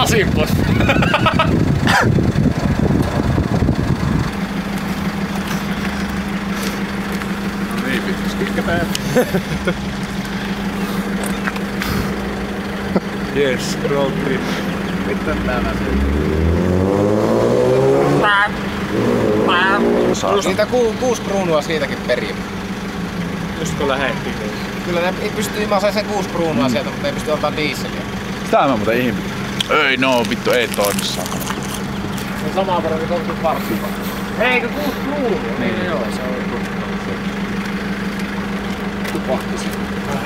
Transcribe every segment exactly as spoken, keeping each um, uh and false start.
lasin pois. No niin, pitäis kikkätään. Yes, road trip. Mitä täällä Plus niitä ku, kuusi kruunua siitäkin perin. Just kun lähetti. Kyllä ne pystyy imaseen sen kuusi kruunua mm. sieltä, mutta ei pysty ottaa dieseliä. Sitä mä muuten ihmettä. Ei no, vittu ei toimi sakana. Se on samaa verran, kun on varsin. Eikö kuusi kruunua? Niin, niin joo, se on tupahti sen.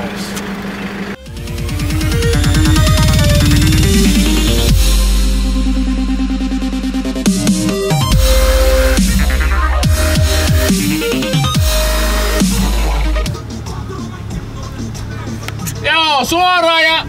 Joo, suoraan ja...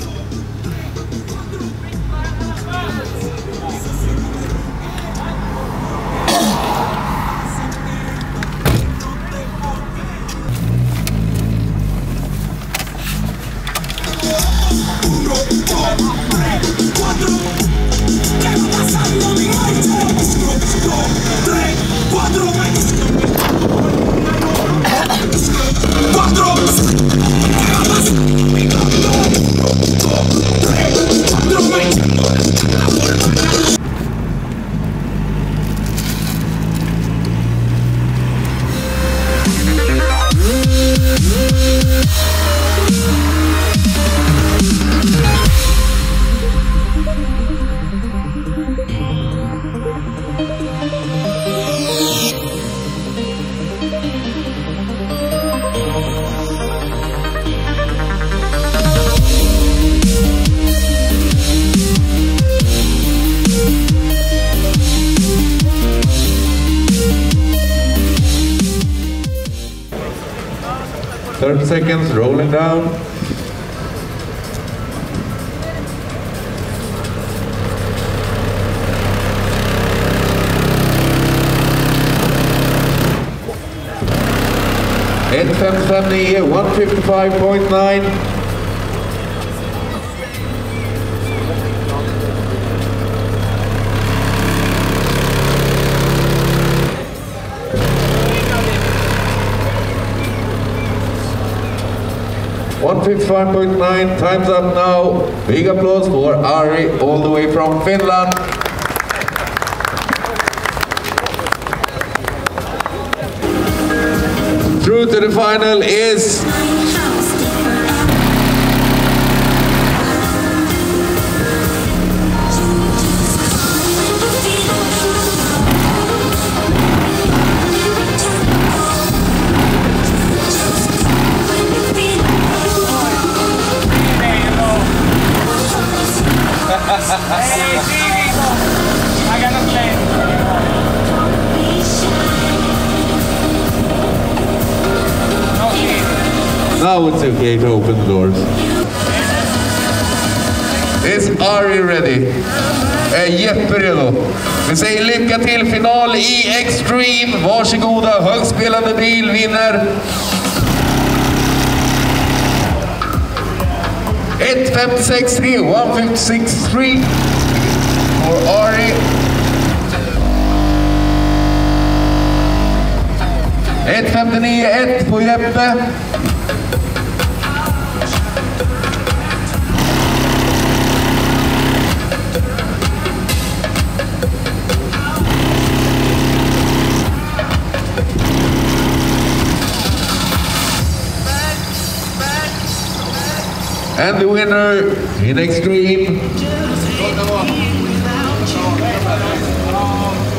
thirty seconds, rolling down. ett fem fem nio, one fifty-five point nine. one fifty-five point nine, time's up now. Big applause for Ari all the way from Finland. Through to the final is I gotta play. now it's okay to open the doors. Is Ari ready? Är Jeppe redo? Vi säger lycka till final i Extreme. Varsågoda, högspelande bil vinner. ett fem sex tre, one five six three for Ari. ett fem nio ett på Jeppe. And the winner in Extreme